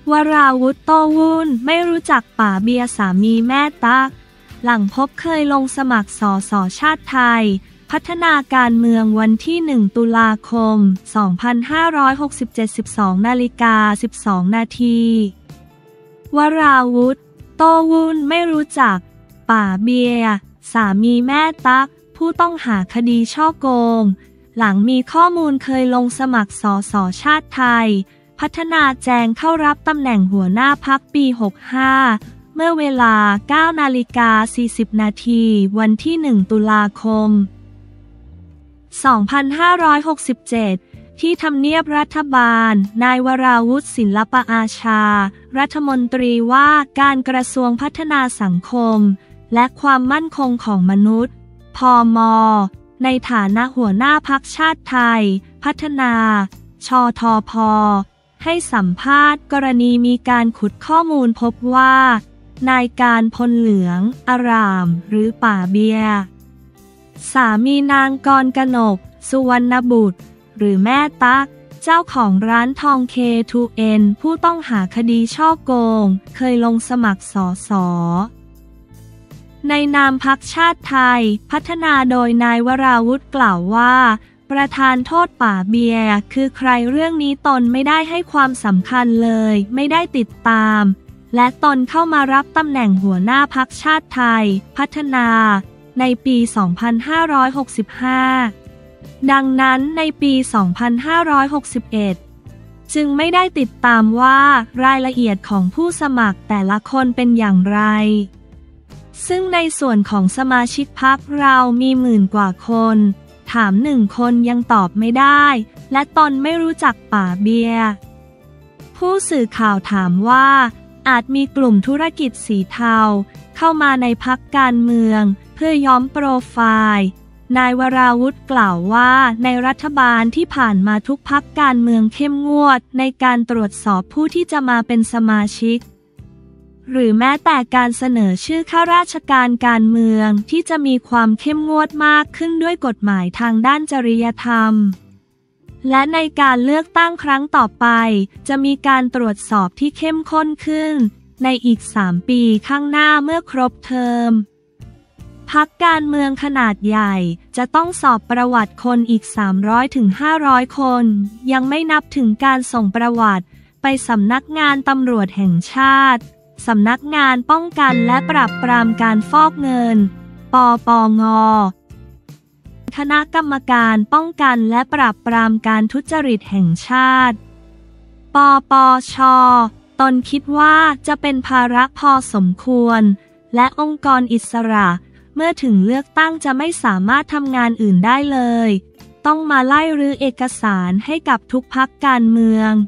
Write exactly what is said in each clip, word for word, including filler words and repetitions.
วราวุธโต้วุ่นไม่รู้จักป๋าเบียร์สามีแม่ตั๊กหลังพบเคยลงสมัครสสชาติไทยพัฒนาการเมืองวันที่หนึ่งตุลาคมสองพันห้าร้อยหกสิบเจ็ด สิบสองนาฬิกาสิบสองนาทีวราวุธโต้วุ่นไม่รู้จักป๋าเบียร์สามีแม่ตั๊กผู้ต้องหาคดีฉ้อโกงหลังมีข้อมูลเคยลงสมัครสสชาติไทยพัฒนาแจงเข้ารับตำแหน่งหัวหน้าพรรคปีหกห้าเมื่อเวลา เก้านาฬิกาสี่สิบนาทีวันที่หนึ่งตุลาคมสองพันห้าร้อยหกสิบเจ็ดที่ทำเนียบรัฐบาลนายวราวุธศิลปอาชารัฐมนตรีว่าการกระทรวงพัฒนาสังคมและความมั่นคงของมนุษย์พม.ในฐานะหัวหน้าพรรคชาติไทยพัฒนาชทพ.ให้สัมภาษณ์กรณีมีการขุดข้อมูลพบว่านายการพลเหลืองอารามหรือป๋าเบียร์สามีนางกรกนกสุวรรณบุตรหรือแม่ตั๊กเจ้าของร้านทอง เค ทู เอ็น ผู้ต้องหาคดีฉ้อโกงเคยลงสมัครสสในนามพรรคชาติไทยพัฒนาโดยนายวราวุธกล่าวว่าประธานโทษป๋าเบียร์คือใครเรื่องนี้ตนไม่ได้ให้ความสำคัญเลยไม่ได้ติดตามและตนเข้ามารับตำแหน่งหัวหน้าพรรคชาติไทยพัฒนาในปี สองพันห้าร้อยหกสิบห้า ดังนั้นในปี สองพันห้าร้อยหกสิบเอ็ด จึงไม่ได้ติดตามว่ารายละเอียดของผู้สมัครแต่ละคนเป็นอย่างไรซึ่งในส่วนของสมาชิกพรรคเรามีหมื่นกว่าคนถามหนึ่งคนยังตอบไม่ได้และตนไม่รู้จักป๋าเบียร์ผู้สื่อข่าวถามว่าอาจมีกลุ่มธุรกิจสีเทาเข้ามาในพรรคการเมืองเพื่อย้อมโปรไฟล์นายวราวุธกล่าวว่าในรัฐบาลที่ผ่านมาทุกพรรคการเมืองเข้มงวดในการตรวจสอบผู้ที่จะมาเป็นสมาชิกหรือแม้แต่การเสนอชื่อข้าราชการการเมืองที่จะมีความเข้มงวดมากขึ้นด้วยกฎหมายทางด้านจริยธรรมและในการเลือกตั้งครั้งต่อไปจะมีการตรวจสอบที่เข้มข้นขึ้นในอีกสามปีข้างหน้าเมื่อครบเทอมพรรคการเมืองขนาดใหญ่จะต้องสอบประวัติคนอีก สามร้อยถึงห้าร้อย คนยังไม่นับถึงการส่งประวัติไปสำนักงานตำรวจแห่งชาติสำนักงานป้องกันและปราบปรามการฟอกเงินปปง.คณะกรรมการป้องกันและปราบปรามการทุจริตแห่งชาติปปช.ตนคิดว่าจะเป็นภาระพอสมควรและองค์กรอิสระเมื่อถึงเลือกตั้งจะไม่สามารถทำงานอื่นได้เลยต้องมาไล่รื้อเอกสารให้กับทุกพรรคการเมือง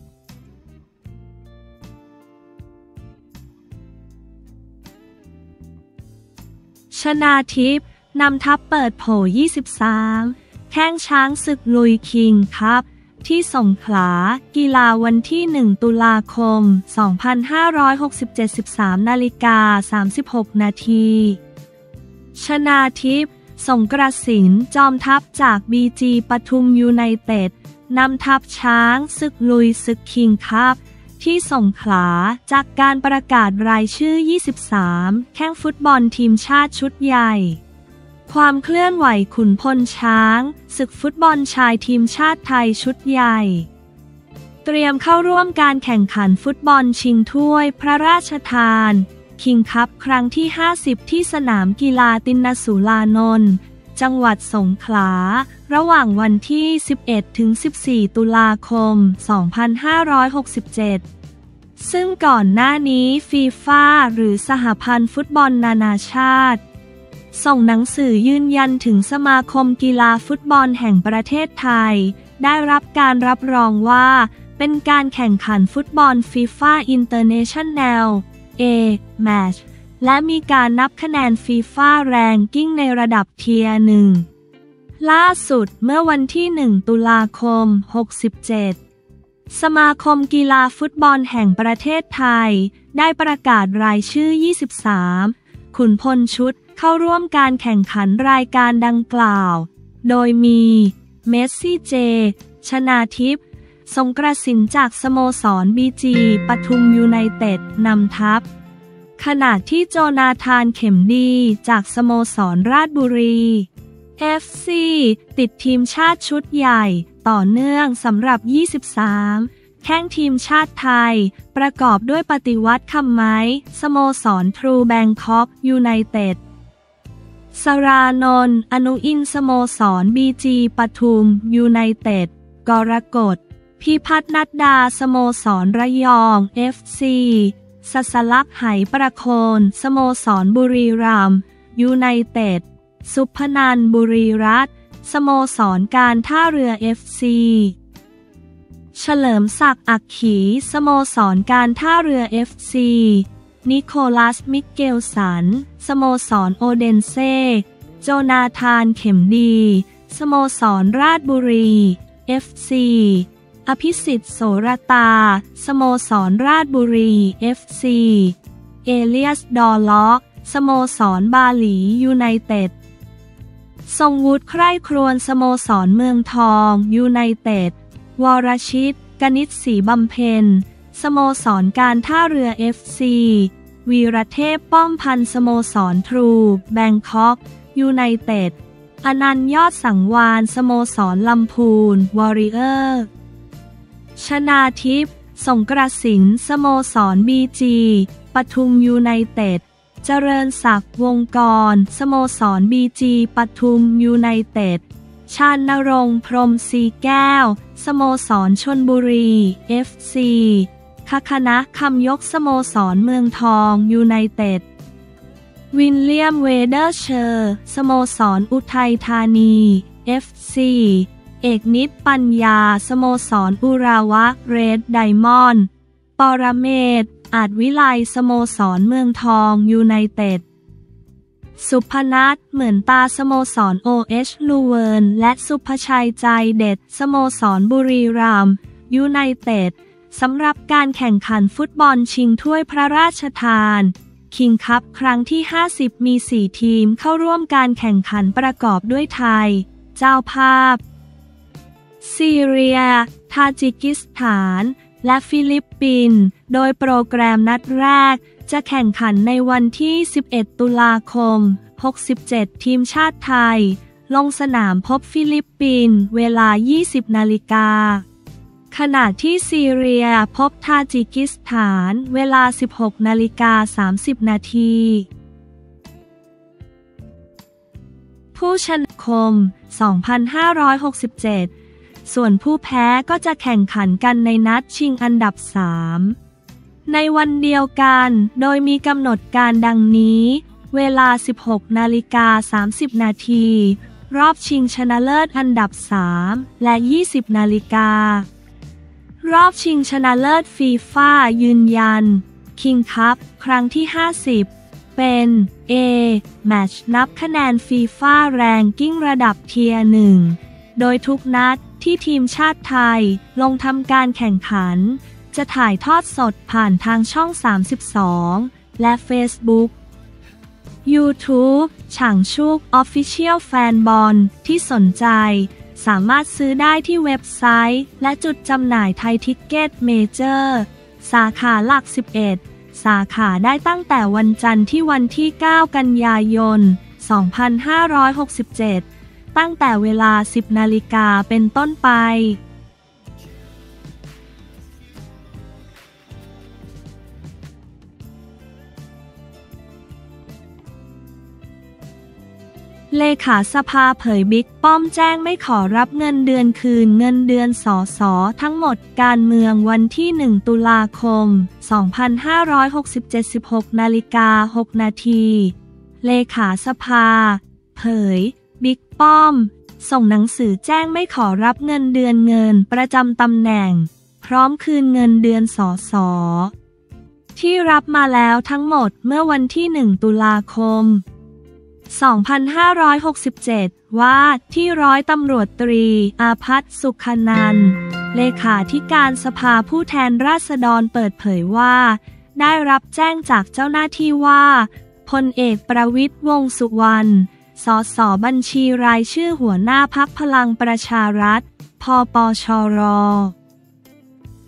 ชนาทิพย์นำทัพเปิดโผ ยี่สิบสาม แข้งช้างศึกลุยคิงครับที่สงขลากีฬาวันที่หนึ่งตุลาคมสองพันห้าร้อยหกสิบเจ็ด สิบสามนาฬิกาสามสิบหกนาทีชนาทิพย์สงกระสินจอมทัพจาก บี จี ปทุมยูไนเต็ดนำทัพช้างศึกลุยศึกคิงครับที่สงขลาจากการประกาศรายชื่อ ยี่สิบสาม แข้งฟุตบอลทีมชาติชุดใหญ่ความเคลื่อนไหวขุนพลช้างศึกฟุตบอลชายทีมชาติไทยชุดใหญ่เตรียมเข้าร่วมการแข่งขันฟุตบอลชิงถ้วยพระราชทานคิงคัพครั้งที่ห้าสิบที่สนามกีฬาตินสุรานนท์จังหวัดสงขลาระหว่างวันที่สิบเอ็ดถึงสิบสี่ตุลาคมสองพันห้าร้อยหกสิบเจ็ดซึ่งก่อนหน้านี้ฟีฟ่าหรือสหพันธ์ฟุตบอลนานาชาติส่งหนังสือยืนยันถึงสมาคมกีฬาฟุตบอลแห่งประเทศไทยได้รับการรับรองว่าเป็นการแข่งขันฟุตบอลฟีฟ่าอินเตอร์เนชั่นแนล เอ แมตช์และมีการนับคะแนนฟีฟ่าแรงกิ้งในระดับเทียร์หนึ่งล่าสุดเมื่อวันที่หนึ่งตุลาคมหกสิบเจ็ดสมาคมกีฬาฟุตบอลแห่งประเทศไทยได้ประกาศรายชื่อยี่สิบสามขุนพลชุดเข้าร่วมการแข่งขันรายการดังกล่าวโดยมีเมสซี่เจชนาทิพย์สงกระสินจากสโมสรบีจีปทุมยูไนเต็ดนำทัพขณะที่โจนาธานเข็มดีจากสโมสรราชบุรี เอฟ ซี ติดทีมชาติชุดใหญ่ต่อเนื่องสำหรับ ยี่สิบสาม แข้งทีมชาติไทยประกอบด้วยปฏิวัติคำไม้สโมสรทรูแบงคอกยูไนเต็ดสรานนท์อนุอินทร์สโมสรบีจีปทุมยูไนเต็ดกรกฎพิพัฒน์นัดดาสโมสรระยอง เอฟ ซี สัสลักษณ์ไหประโคนสโมสรบุรีรัมย์ยูไนเต็ดสุพนันท์บุรีรัตน์สโมสรการท่าเรือ เอฟ ซี เฉลิมศักดิ์อักขีสโมสรการท่าเรือ เอฟ ซี นิโคลัสมิเกลสันสโมสรโอเดนเซ่โจนาธานเข็มดีสโมสรราชบุรี เอฟ ซี อภิสิทธิ์โสรตาสโมสรราชบุรี เอฟ ซี เอเลียสดอลล็อกสโมสรบาหลียูไนเต็ดทรงวุฒิใคร่ครวญสโมสรเมืองทองยูไนเต็ดวรชิตกนิษฐ์ศรีบำเพ็ญสโมสรการท่าเรือ เอฟ ซี วีรเทพป้อมพันธ์สโมสรทรูแบงคอกยูไนเต็ดอนันต์ยอดสังวาลสโมสรลำพูนวอริเออร์ชนาทิพย์สงกระสินสโมสรบีจีปทุมยูไนเต็ดเจริญศักดิ์วงกรสโมสรบีจีปทุมยูไนเต็ดชาญณรงค์พรหมศรีแก้วสโมสรชลบุรี เอฟ ซี คคณะคำยกสโมสรเมืองทองยูไนเต็ดวิลเลียมเวเดอร์เชอร์สโมสรอุทัยธานี เอฟ ซี เอกนิตปัญญาสโมสรอุราวะเรดไดมอนด์ปรเมศอาจวิไลสโมสรเมืองทองยูไนเต็ดสุพนัทเหมือนตาสโมสร โอ เอช ลูเวิร์นและสุภชัยใจเด็ดสโมสรบุรีรัมย์ยูไนเต็ดสำหรับการแข่งขันฟุตบอลชิงถ้วยพระราชทานคิงคัพครั้งที่ห้าสิบมีสี่ทีมเข้าร่วมการแข่งขันประกอบด้วยไทยเจ้าภาพซีเรียทาจิกิสถานและฟิลิปปินส์โดยโปรแกรมนัดแรกจะแข่งขันในวันที่สิบเอ็ดตุลาคมหกสิบเจ็ดทีมชาติไทยลงสนามพบฟิลิปปินส์เวลา ยี่สิบนาฬิกาขณะที่ซีเรียพบทาจิกิสถานเวลา สิบหกนาฬิกาสามสิบนาทีผู้ชนะคม สองพันห้าร้อยหกสิบเจ็ด ส่วนผู้แพ้ก็จะแข่งขันกันในนัดชิงอันดับสามในวันเดียวกันโดยมีกำหนดการดังนี้เวลา สิบหกนาฬิกาสามสิบนาทีรอบชิงชนะเลิศอันดับสามและ ยี่สิบนาฬิการอบชิงชนะเลิศฟีฟ่ายืนยันคิงคัพครั้งที่ห้าสิบเป็น A แมตช์นับคะแนนฟีฟ่าแรงกิ้งระดับเทียร์หนึ่งโดยทุกนัดที่ทีมชาติไทยลงทำการแข่งขันจะถ่ายทอดสดผ่านทางช่องสามสิบสองและ Facebook YouTube ฉางชุก Official Fan บอลที่สนใจสามารถซื้อได้ที่เว็บไซต์และจุดจำหน่ายไทยทิกเก็ตเมเจอร์สาขาหลักสิบเอ็ดสาขาได้ตั้งแต่วันจันทร์ที่วันที่เก้ากันยายนสองพันห้าร้อยหกสิบเจ็ดตั้งแต่เวลา สิบนาฬิกาเป็นต้นไปเลขาสภาเผยบิ๊กป้อมแจ้งไม่ขอรับเงินเดือนคืนเงินเดือนสสทั้งหมดการเมืองวันที่หนึ่งตุลาคมสองพันห้าร้อยหกสิบเจ็ด สิบหกนาฬิกาหกนาทีเลขาสภาเผยบิ๊กป้อมส่งหนังสือแจ้งไม่ขอรับเงินเดือนเงินประจำตำแหน่งพร้อมคืนเงินเดือนสสที่รับมาแล้วทั้งหมดเมื่อวันที่หนึ่งตุลาคมสองพันห้าร้อยหกสิบเจ็ดว่าที่ร้อยตำรวจตรีอาภัสสุขนันท์เลขาธิการสภาผู้แทนราษฎรเปิดเผยว่าได้รับแจ้งจากเจ้าหน้าที่ว่าพลเอกประวิตรวงษ์สุวรรณสสบัญชีรายชื่อหัวหน้าพรรคพลังประชารัฐพปชร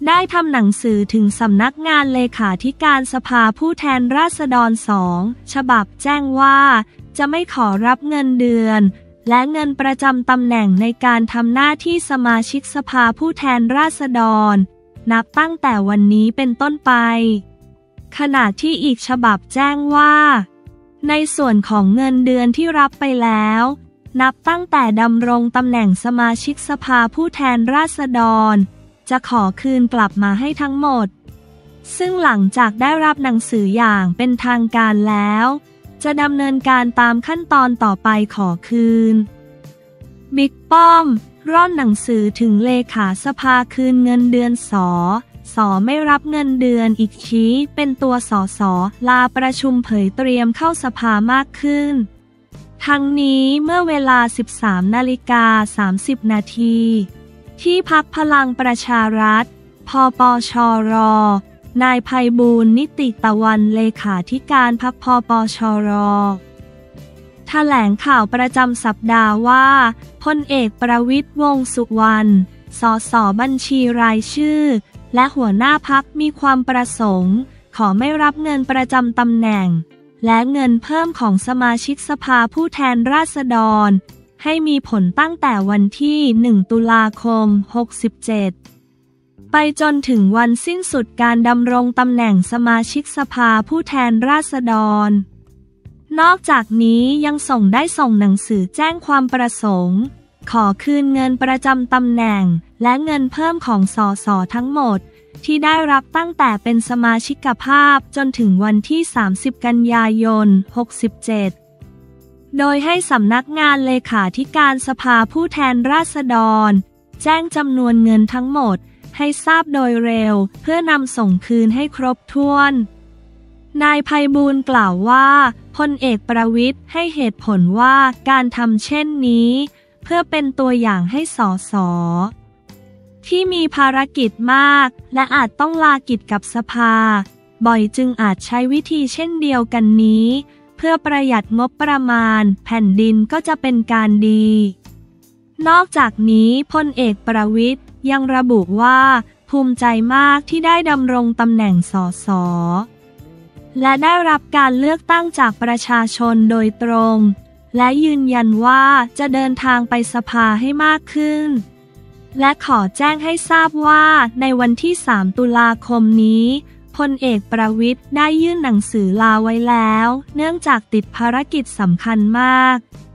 ได้ทำหนังสือถึงสำนักงานเลขาธิการสภาผู้แทนราษฎรสองฉบับแจ้งว่าจะไม่ขอรับเงินเดือนและเงินประจำตำแหน่งในการทำหน้าที่สมาชิกสภาผู้แทนราษฎรนับตั้งแต่วันนี้เป็นต้นไปขณะที่อีกฉบับแจ้งว่าในส่วนของเงินเดือนที่รับไปแล้วนับตั้งแต่ดำรงตำแหน่งสมาชิกสภาผู้แทนราษฎรจะขอคืนกลับมาให้ทั้งหมดซึ่งหลังจากได้รับหนังสืออย่างเป็นทางการแล้วจะดำเนินการตามขั้นตอนต่อไปขอคืนบิ๊กป้อมร่อนหนังสือถึงเลขาสภาคืนเงินเดือนสอสอไม่รับเงินเดือนอีกชี้เป็นตัวสอสอลาประชุมเผยเตรียมเข้าสภามากขึ้นทั้งนี้เมื่อเวลา สิบสามนาฬิกาสามสิบนาทีที่พรรคพลังประชารัฐพปชรนายไพบูลย์นิติตะวันเลขาธิการพรรคพปชรแถลงข่าวประจำสัปดาห์ว่าพลเอกประวิตรวงษ์สุวรรณสสบัญชีรายชื่อและหัวหน้าพรรคมีความประสงค์ขอไม่รับเงินประจำตำแหน่งและเงินเพิ่มของสมาชิกสภาผู้แทนราษฎรให้มีผลตั้งแต่วันที่หนึ่งตุลาคมหกสิบเจ็ดไปจนถึงวันสิ้นสุดการดำรงตำแหน่งสมาชิกสภาผู้แทนราษฎรนอกจากนี้ยังส่งได้ส่งหนังสือแจ้งความประสงค์ขอคืนเงินประจำตำแหน่งและเงินเพิ่มของสสทั้งหมดที่ได้รับตั้งแต่เป็นสมาชิกภาพจนถึงวันที่สามสิบกันยายนหกสิบเจ็ดโดยให้สำนักงานเลขาธิการสภาผู้แทนราษฎรแจ้งจำนวนเงินทั้งหมดให้ทราบโดยเร็วเพื่อนำส่งคืนให้ครบถ้วนนายไพบูลย์กล่าวว่าพลเอกประวิตรให้เหตุผลว่าการทำเช่นนี้เพื่อเป็นตัวอย่างให้สสที่มีภารกิจมากและอาจต้องลากิจกับสภาบ่อยจึงอาจใช้วิธีเช่นเดียวกันนี้เพื่อประหยัดงบประมาณแผ่นดินก็จะเป็นการดีนอกจากนี้พลเอกประวิตรยังระบุว่าภูมิใจมากที่ได้ดำรงตำแหน่งสสและได้รับการเลือกตั้งจากประชาชนโดยตรงและยืนยันว่าจะเดินทางไปสภาให้มากขึ้นและขอแจ้งให้ทราบว่าในวันที่สามตุลาคมนี้พลเอกประวิตรได้ยื่นหนังสือลาไว้แล้วเนื่องจากติดภารกิจสำคัญมาก